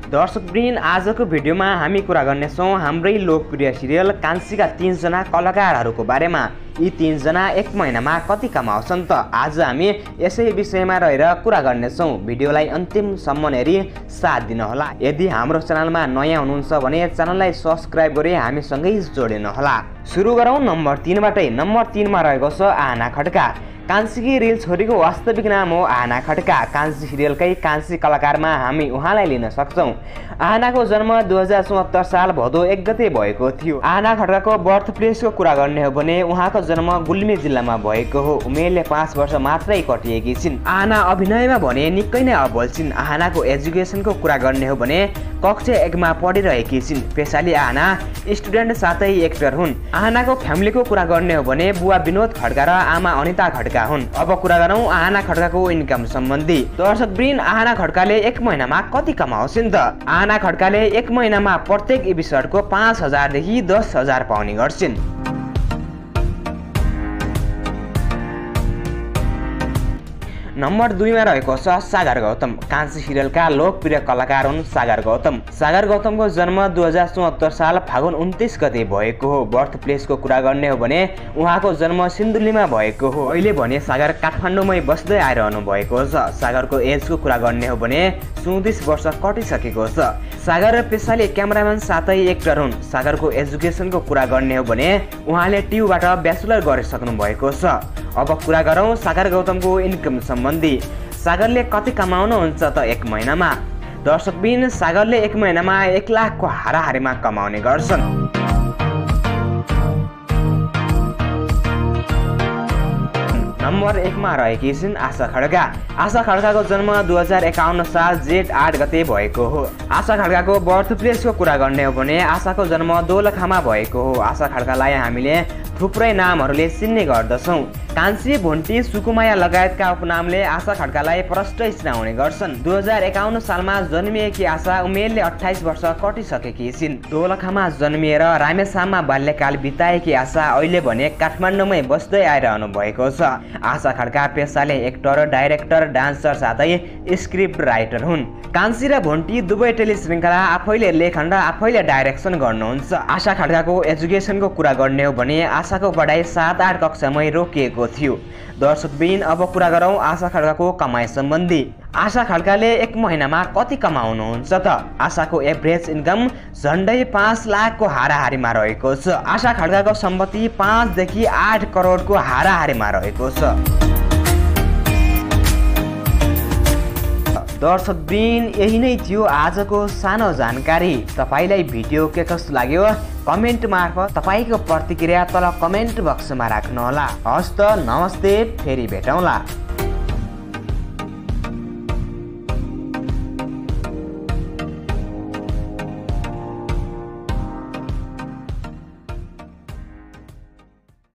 दर्शकवृन्द, आजको भिडियोमा हामी कुरा गर्नेछौँ हाम्रै लोकप्रिय सिरियल कान्छीका 3 जना कलाकारहरूको बारेमा। यी 3 जना एक महिनामा कति कमाउँछन् त? आज हामी यसै विषयमा रहेर कुरा गर्नेछौँ। भिडियोलाई अन्तिमसम्म हेरी साथ दिनुहोला। यदि हाम्रो च्यानलमा नयाँ हुनुहुन्छ भने च्यानललाई सब्स्क्राइब गरी हामीसँगै जोडिनुहोला। सुरु गरौँ नम्बर 3 बाटै। नम्बर 3 मा रहेको छ आहना खड्का। कान्छीकी रिल छोरीको वास्तविक नाम हो आहना खड्का। कान्छी सिरियलकै कान्छी कलाकारमा हामी उहाँलाई लिन सक्छौँ। आहनाको जन्म 2074 साल भदौ 1 गते भएको थियो। आहना खड्काको बर्थ प्लेसको कुरा गर्ने हो भने उहाँको जन्म गुल्मी जिल्लामा भएको हो। उमेरले 5 वर्ष मात्रै कटिएकी छिन्। आहना अभिनयमा भने निकै नै अब्बल छिन्। आहनाको एजुकेसनको कुरा गर्ने हो भने कक्षा 1 मा पढिरहेकी छिन्। पेशाले आहना स्टुडेन्ट साथै एक्टर हुन्। आहनाको फ्यामिलीको कुरा गर्ने हो भने बुवा विनोद खड्का र आमा अनिता खड्का हुन्। अब कुरा गरौँ आहना खड्काको इन्कम सम्बन्धी। दर्शकवृन्द, आहना खड्काले एक महिनामा कति कमाउँछिन् त? आहना खड्काले एक महिनामा प्रत्येक एपिसोडको 5000 देखि 10000 पाउने गर्छिन्। नम्बर 2 मा रहेको छ सागर गौतम। कान्छी सिरियलका लोकप्रिय कलाकार हुन् सागर गौतम। सागर गौतमको जन्म 2074 साल फागुन 29 गते भएको हो। बर्थ प्लेसको कुरा गर्ने हो भने उहाँको जन्म सिन्धुलीमा भएको हो। अहिले भने सागर काठमाडौँमै बस्दै आइरहनु भएको छ। सागरको एजको कुरा गर्ने हो भने 34 वर्ष कटिसकेको छ। सागर पेसाले क्यामेराम्यान साथै एक्टर हुन्। सागरको एजुकेसनको कुरा गर्ने हो भने उहाँले ट्युबाट ब्याचलर गरिसक्नु भएको छ। अब कुरा गरौँ सागर गौतमको इन्कम सम्बन्धी। सागरले कति कमाउनुहुन्छ त एक महिनामा? दर्शकवृन्द, सागरले एक महिनामा 1 लाखको हाराहारीमा कमाउने गर्छन्। नम्बर 1 मा रहेकी छिन् आशा खड्का। आशा खड्काको जन्म 2051 साल जेठ 8 गते भएको हो। आशा खड्काको बर्थ प्लेसको कुरा गर्ने हो भने आशाको जन्म दोलखामा भएको हो। आशा खड्कालाई हामीले थुप्रै नामहरूले चिन्ने गर्दछौँ। कान्छी, भुन्टी, सुकुमाया लगायतका उपनामले आशा खड्कालाई प्रष्ट चिनाउने गर्छन्। 2051 सालमा जन्मिएकी आशा उमेरले 28 वर्ष कटिसकेकी छिन्। दोलखामा जन्मिएर रामेछापमा बाल्यकाल बिताएकी आशा अहिले भने काठमाडौँमै बस्दै आइरहनु भएको छ। आशा खड्का पेसाले एक्टर, डाइरेक्टर, डान्सर साथै स्क्रिप्ट राइटर हुन्। कान्छी र भुन्टी दुवै टेलिश्रृङ्खला आफैले लेखन र आफैले डाइरेक्सन गर्नुहुन्छ। आशा खड्काको एजुकेसनको कुरा गर्ने हो भने आशाको पढाइ 7-8 कक्षामै रोकिएको थियो। दर्शकवृन्द, अब कुरा गरौँ आशा खड्काको कमाइ सम्बन्धी। आशा खड्काले एक महिनामा कति कमाउनुहुन्छ त? आशाको एभरेज इन्कम झन्डै 5 लाखको हाराहारीमा रहेको छ। आशा खड्काको सम्पत्ति 5 देखि 8 करोडको हाराहारीमा रहेको छ। दर्शकवृन्द, यही नै थियो आजको सानो जानकारी। तपाईलाई भिडियो के कस्तो लाग्यो कमेन्ट मार्फत तपाईको प्रतिक्रिया तल कमेन्ट बक्समा राख्नुहोला। हस्त, नमस्ते, फेरि भेटौँला।